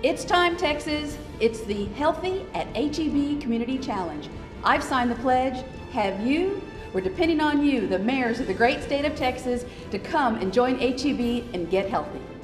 It's time, Texas. It's the Healthy at HEB Community Challenge. I've signed the pledge. Have you? We're depending on you, the mayors of the great state of Texas, to come and join HEB and get healthy.